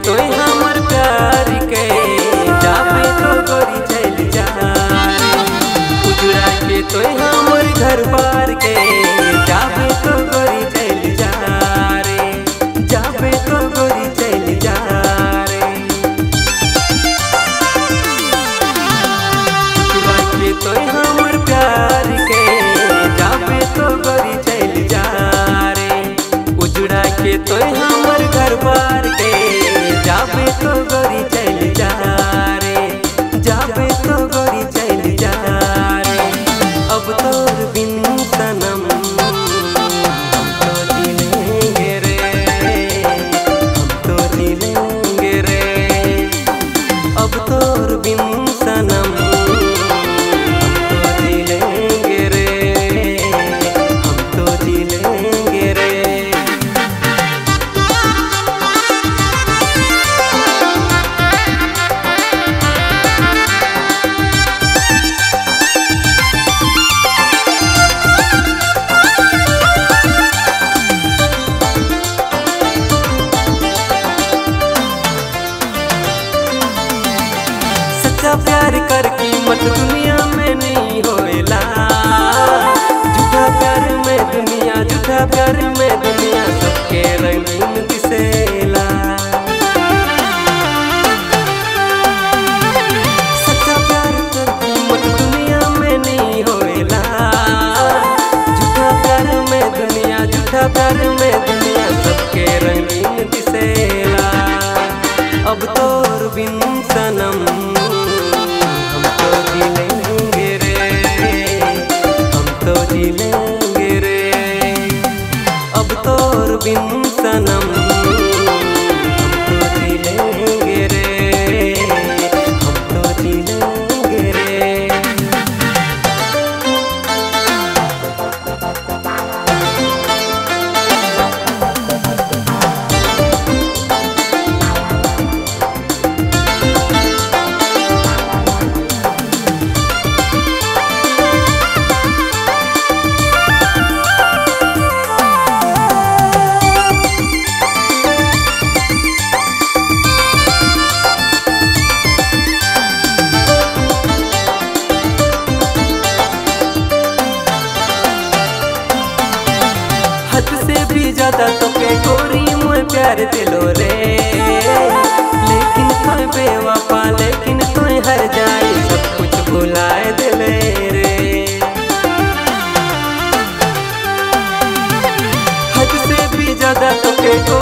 तो हमर प्यार के जाबे तो गोरी चल जा उजड़ा के तो हमर घर बार के जाबे तो गोरी चल जा रे जाबे तो गोरी चल जा रे उजड़ा के तो हमर प्यार के जाबे तो गोरी चल जा रे उजड़ा के तो हमर घर बार के जाबे तो गोरी चल जा रे जाबे तो गोरी चल जा रे अब तोर बिन सनम हम तो जी लेंगे रे हम तो जी लेंगे रे अब तोर बिन सनम हम तो जी लेंगे रे हम तो जी लेंगे रे। सच्चा प्यार कर कीमत दुनिया में नहीं होएला झूठा प्यार में दुनिया झूठा प्यार में दुनिया सबके रंगीन दिसेला सच्चा प्यार कर कीमत दुनिया में नहीं होएला झूठा प्यार में दुनिया झूठा प्यार में दुनिया सबके रंगीन दिसेला अब तोर बिन सनम हम तो जी लेंगे रे हम तो जी लेंगे रे अब तोर बिन सनम हम तो जी लेंगे रे हम तो जी लेंगे रे। हद से भी ज्यादा तो के गोरी मोए प्यार दिलो रे लेकिन तोय बेवफा लेकिन तोय हर जाए सब कुछ भुलाए दिले रे हद से भी ज्यादा तो के